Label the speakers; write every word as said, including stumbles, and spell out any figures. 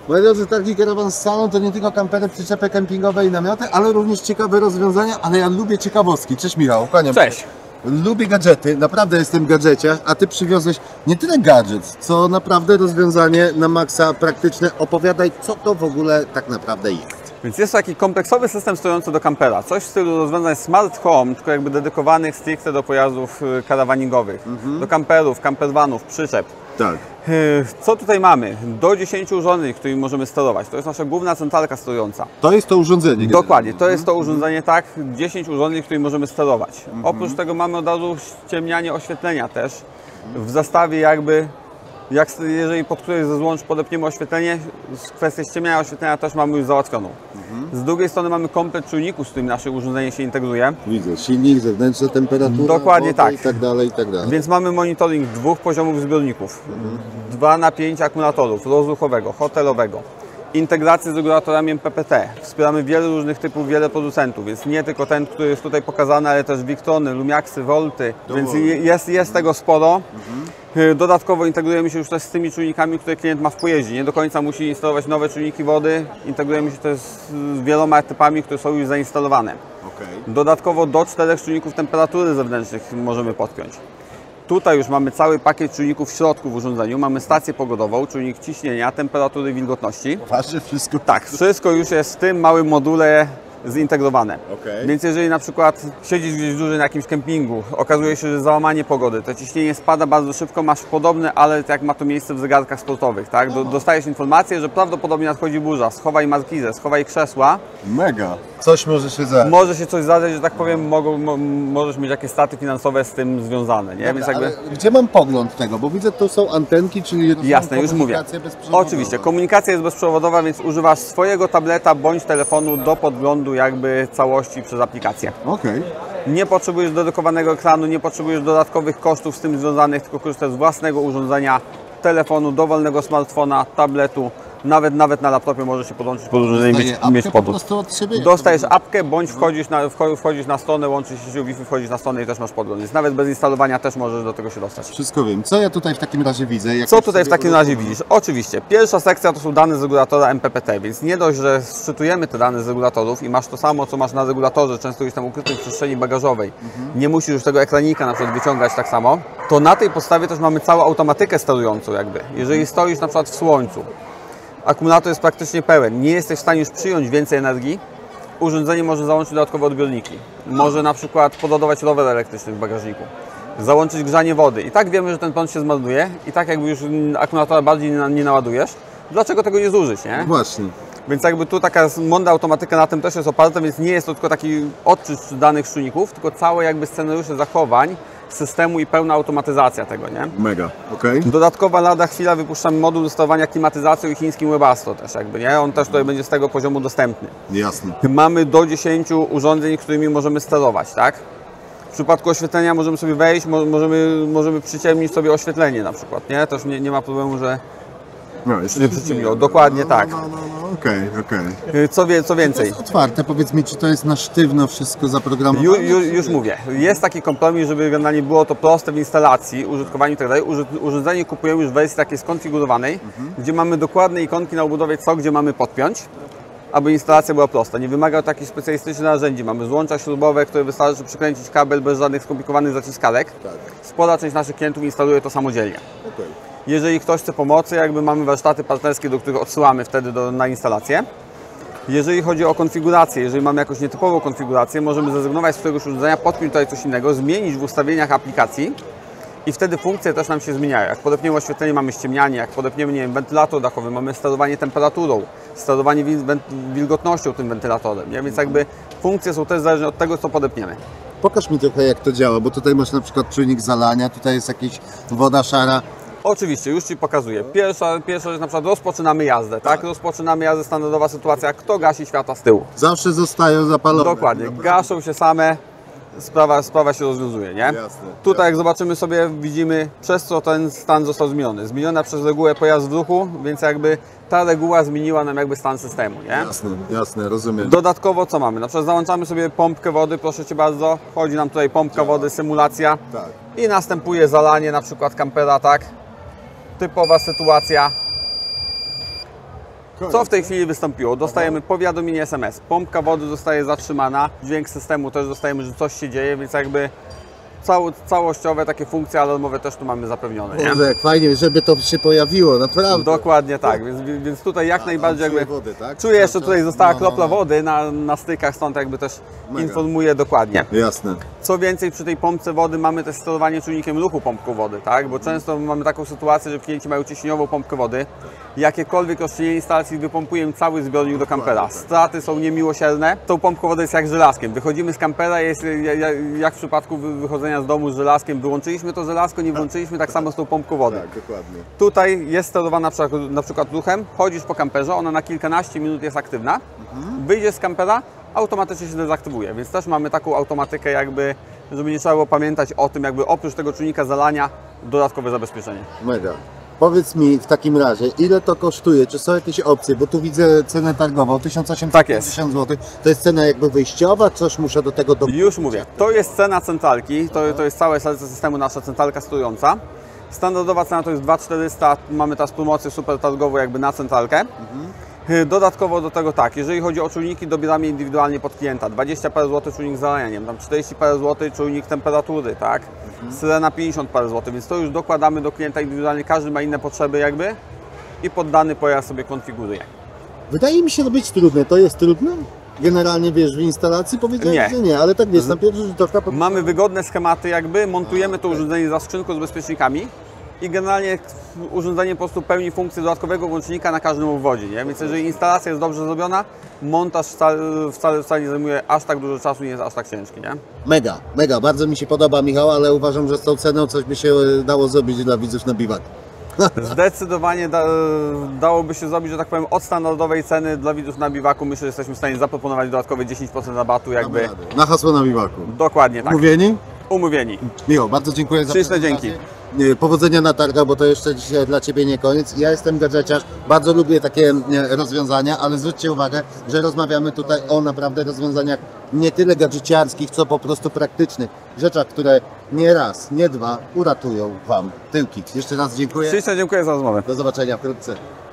Speaker 1: Moi drodzy, targi Caravan Salon to nie tylko kampery, przyczepy kempingowe i namioty, ale również ciekawe rozwiązania, ale ja lubię ciekawostki. Cześć Michał, kłaniam się.
Speaker 2: Cześć.
Speaker 1: Lubię gadżety, naprawdę jestem gadżeciarz, a Ty przywiozłeś nie tyle gadżet, co naprawdę rozwiązanie na maksa praktyczne. Opowiadaj, co to w ogóle tak naprawdę jest.
Speaker 2: Więc jest to taki kompleksowy system stojący do kampera. Coś w stylu rozwiązań smart home, tylko jakby dedykowanych stricte do pojazdów karawaningowych, mhm. do kamperów, campervanów, przyczep.
Speaker 1: Tak.
Speaker 2: Co tutaj mamy? Do dziesięciu urządzeń, którymi możemy sterować. To jest nasza główna centralka sterująca.
Speaker 1: To jest to urządzenie.
Speaker 2: Dokładnie, to jest to urządzenie, tak, dziesięć urządzeń, którymi możemy sterować. Mhm. Oprócz tego mamy od razu ściemnianie oświetlenia też. W zestawie jakby, jak, jeżeli pod którejś ze złącz podepniemy oświetlenie, kwestię ściemniania oświetlenia też mamy już załatwioną. Mhm. Z drugiej strony mamy komplet czujników, z którym nasze urządzenie się integruje.
Speaker 1: Widzę, silnik, zewnętrzna temperatura,
Speaker 2: dokładnie tak.
Speaker 1: i tak dalej, i tak dalej.
Speaker 2: Więc mamy monitoring dwóch poziomów zbiorników, mhm. dwa napięcia akumulatorów, rozruchowego, hotelowego, integrację z regulatorami M P P T. Wspieramy wiele różnych typów, wiele producentów, więc nie tylko ten, który jest tutaj pokazany, ale też Victrony, Lumiaxy, Volty, więc jest, jest tego sporo. Mhm. Dodatkowo integrujemy się już też z tymi czujnikami, które klient ma w pojeździe. Nie do końca musi instalować nowe czujniki wody. Integrujemy się też z wieloma typami, które są już zainstalowane. Okay. Dodatkowo do czterech czujników temperatury zewnętrznych możemy podpiąć. Tutaj już mamy cały pakiet czujników w środku w urządzeniu. Mamy stację pogodową, czujnik ciśnienia, temperatury, wilgotności.
Speaker 1: Poważnie wszystko?
Speaker 2: Tak, wszystko już jest w tym małym module zintegrowane. Okay. Więc jeżeli na przykład siedzisz gdzieś dłużej na jakimś kempingu, okazuje się, że załamanie pogody, to ciśnienie spada bardzo szybko, masz podobne, ale jak ma to miejsce w zegarkach sportowych, tak? Do, dostajesz informację, że prawdopodobnie nadchodzi burza, schowaj markizę, schowaj krzesła.
Speaker 1: Mega! Coś może się zdarzyć.
Speaker 2: Może się coś zdarzyć, że tak powiem, mogą, mo, możesz mieć jakieś straty finansowe z tym związane, nie?
Speaker 1: Dobra,
Speaker 2: więc jakby...
Speaker 1: Gdzie mam pogląd tego? Bo widzę, tu są antenki, czyli
Speaker 2: jasne, już mówię. Oczywiście, komunikacja jest bezprzewodowa, więc używasz swojego tableta bądź telefonu do podglądu jakby całości przez aplikację.
Speaker 1: Okej.
Speaker 2: Nie potrzebujesz dedykowanego ekranu, nie potrzebujesz dodatkowych kosztów z tym związanych, tylko korzystasz z własnego urządzenia, telefonu, dowolnego smartfona, tabletu. Nawet, nawet na laptopie możesz się podłączyć pod urządzenie i mieć, mieć podłącz. Dostajesz apkę, bądź wchodzisz na, wchodzisz na stronę, łączysz się siecią Wi-Fi, wchodzisz na stronę i też masz podgląd. Więc nawet bez instalowania też możesz do tego się dostać.
Speaker 1: Wszystko wiem. Co ja tutaj w takim razie widzę? Jak
Speaker 2: Co tutaj w takim razie widzisz? Oczywiście, pierwsza sekcja to są dane z regulatora M P P T, więc nie dość, że szczytujemy te dane z regulatorów i masz to samo, co masz na regulatorze, często już tam ukrytej w przestrzeni bagażowej. Mhm. Nie musisz już tego ekranika na przykład wyciągać tak samo. To na tej podstawie też mamy całą automatykę sterującą jakby. Jeżeli stoisz na przykład w słońcu, akumulator jest praktycznie pełen, nie jesteś w stanie już przyjąć więcej energii, urządzenie może załączyć dodatkowe odbiorniki. Może na przykład podoładować rower elektryczny w bagażniku, załączyć grzanie wody. I tak wiemy, że ten prąd się zmarnuje i tak jakby już akumulatora bardziej nie naładujesz. Dlaczego tego nie zużyć, nie?
Speaker 1: Właśnie.
Speaker 2: Więc jakby tu taka mądra automatyka na tym też jest oparta, więc nie jest to tylko taki odczyt danych czujników, tylko całe jakby scenariusze zachowań systemu i pełna automatyzacja tego, nie?
Speaker 1: Mega, okej. Okay.
Speaker 2: Dodatkowa lada chwila wypuszczamy moduł do sterowania klimatyzacją i chińskim Webasto też jakby, nie? On też tutaj będzie z tego poziomu dostępny.
Speaker 1: Jasne.
Speaker 2: Mamy do dziesięciu urządzeń, którymi możemy sterować, tak? W przypadku oświetlenia możemy sobie wejść, możemy, możemy przyciemnić sobie oświetlenie na przykład, nie? Też nie, nie ma problemu, że
Speaker 1: no, jest
Speaker 2: nie przyciemniło. Dokładnie
Speaker 1: no,
Speaker 2: tak.
Speaker 1: No, no, no, okej, okay, okej.
Speaker 2: Okay. Co, wie, co więcej?
Speaker 1: To jest otwarte, powiedz mi, czy to jest na sztywno wszystko zaprogramowane?
Speaker 2: Ju, ju, już mówię. Jest taki kompromis, żeby generalnie było to proste w instalacji, użytkowaniu i tak dalej. Urządzenie kupujemy już w wersji takiej skonfigurowanej, mhm. gdzie mamy dokładne ikonki na obudowie, co gdzie mamy podpiąć, aby instalacja była prosta. Nie wymaga takich specjalistycznych narzędzi. Mamy złącza śrubowe, które wystarczy przykręcić kabel bez żadnych skomplikowanych zaciskalek. Tak. Spora część naszych klientów instaluje to samodzielnie. Okay. Jeżeli ktoś chce pomocy, jakby mamy warsztaty partnerskie, do których odsyłamy wtedy do, na instalację. Jeżeli chodzi o konfigurację, jeżeli mamy jakąś nietypową konfigurację, możemy zrezygnować z któregoś urządzenia, podpiąć tutaj coś innego, zmienić w ustawieniach aplikacji i wtedy funkcje też nam się zmieniają. Jak podepniemy oświetlenie, mamy ściemnianie, jak podepniemy, nie wiem, wentylator dachowy, mamy sterowanie temperaturą, sterowanie wilgotnością tym wentylatorem, nie? Więc jakby funkcje są też zależne od tego, co podepniemy.
Speaker 1: Pokaż mi trochę, jak to działa, bo tutaj masz na przykład czujnik zalania, tutaj jest jakaś woda szara.
Speaker 2: Oczywiście, już Ci pokazuję. Pierwsza, pierwsza rzecz, na przykład rozpoczynamy jazdę, tak? Rozpoczynamy jazdę, standardowa sytuacja, kto gasi światła z tyłu?
Speaker 1: Zawsze zostają zapalone.
Speaker 2: Dokładnie, gaszą się same, sprawa, sprawa się rozwiązuje, nie?
Speaker 1: Jasne,
Speaker 2: Tutaj
Speaker 1: jasne.
Speaker 2: jak zobaczymy sobie, widzimy, przez co ten stan został zmieniony. Zmieniona przez regułę pojazd w ruchu, więc jakby ta reguła zmieniła nam jakby stan systemu, nie?
Speaker 1: Jasne, jasne, rozumiem.
Speaker 2: Dodatkowo co mamy? Na przykład załączamy sobie pompkę wody, proszę Cię bardzo, wchodzi nam tutaj pompka wody, symulacja
Speaker 1: tak.
Speaker 2: I następuje zalanie na przykład kampera, tak? Typowa sytuacja. Co w tej chwili wystąpiło? Dostajemy powiadomienie S M S, pompka wody zostaje zatrzymana, dźwięk systemu też dostajemy, że coś się dzieje, więc jakby cało, całościowe takie funkcje alarmowe też tu mamy zapewnione. Nie?
Speaker 1: Boże, jak fajnie, żeby to się pojawiło, naprawdę.
Speaker 2: Dokładnie tak, więc, więc tutaj jak
Speaker 1: A,
Speaker 2: najbardziej
Speaker 1: a czuję
Speaker 2: jakby
Speaker 1: wody, tak?
Speaker 2: czuję jeszcze tutaj została
Speaker 1: No, no,
Speaker 2: kropla
Speaker 1: no.
Speaker 2: wody na, na stykach, stąd jakby też
Speaker 1: Mega.
Speaker 2: informuję dokładnie.
Speaker 1: Jasne.
Speaker 2: Co więcej, przy tej pompce wody mamy też sterowanie czujnikiem ruchu pompką wody, tak? Bo często mamy taką sytuację, że klienci mają ciśnieniową pompkę wody. Jakiekolwiek rozszerzenie instalacji wypompujemy cały zbiornik do kampera. Straty są niemiłosierne. Tą pompką wody jest jak żelazkiem. Wychodzimy z kampera, jest jak w przypadku wychodzenia z domu z żelazkiem. Wyłączyliśmy to żelazko, nie włączyliśmy, tak samo z tą pompką wody.
Speaker 1: Tak, dokładnie.
Speaker 2: Tutaj jest sterowana na przykład, na przykład ruchem, chodzisz po kamperze, ona na kilkanaście minut jest aktywna, wyjdziesz z kampera, automatycznie się dezaktywuje, więc też mamy taką automatykę jakby, żeby nie trzeba było pamiętać o tym, jakby oprócz tego czujnika zalania, dodatkowe zabezpieczenie.
Speaker 1: Mega. Powiedz mi w takim razie, ile to kosztuje? Czy są jakieś opcje? Bo tu widzę cenę targową, tysiąc osiemset
Speaker 2: Tak jest.
Speaker 1: pięćdziesiąt złotych. To jest cena jakby wyjściowa, coś muszę do tego dokupić?
Speaker 2: Już mówię, to jest cena centralki, to, to jest całe serce systemu, nasza centralka sterująca. Standardowa cena to jest dwa tysiące czterysta, mamy teraz promocję super targową jakby na centralkę. Dodatkowo do tego tak, jeżeli chodzi o czujniki, dobieramy indywidualnie pod klienta. dwadzieścia parę złotych czujnik zalania, nie wiem, tam czterdzieści parę złotych czujnik temperatury, tak? Syrena pięćdziesiąt parę złotych, więc to już dokładamy do klienta indywidualnie, każdy ma inne potrzeby jakby i pod dany pojazd sobie konfiguruje.
Speaker 1: Wydaje mi się to być trudne. To jest trudne? Generalnie wiesz, w instalacji powiedziałeś,
Speaker 2: Nie.
Speaker 1: że nie, ale tak wiesz, na pierwszy rzut oka...
Speaker 2: Mamy wygodne schematy jakby, montujemy to urządzenie za skrzynką z bezpiecznikami i generalnie urządzenie po prostu pełni funkcję dodatkowego łącznika na każdym obwodzie, nie? Więc jeżeli instalacja jest dobrze zrobiona, montaż wcale, wcale, wcale nie zajmuje aż tak dużo czasu, nie jest aż tak ciężki, nie?
Speaker 1: Mega, mega. Bardzo mi się podoba, Michał, ale uważam, że z tą ceną coś by się dało zrobić dla widzów na biwaku.
Speaker 2: Zdecydowanie da, dałoby się zrobić, że tak powiem, od standardowej ceny dla widzów na biwaku. Myślę, że jesteśmy w stanie zaproponować dodatkowe dziesięć procent rabatu jakby.
Speaker 1: Na hasło na biwaku.
Speaker 2: Dokładnie tak.
Speaker 1: Mówieni?
Speaker 2: Umówieni.
Speaker 1: Miło, bardzo dziękuję za
Speaker 2: Śliczne
Speaker 1: prezentację.
Speaker 2: dzięki.
Speaker 1: Nie, Powodzenia na targach, bo to jeszcze dzisiaj dla Ciebie nie koniec. Ja jestem gadżeciarz, bardzo lubię takie e, rozwiązania, ale zwróćcie uwagę, że rozmawiamy tutaj o naprawdę rozwiązaniach nie tyle gadżeciarskich, co po prostu praktycznych. Rzeczach, które nie raz, nie dwa uratują Wam tyłki. Jeszcze raz dziękuję.
Speaker 2: Ślicznie dziękuję za rozmowę.
Speaker 1: Do zobaczenia wkrótce.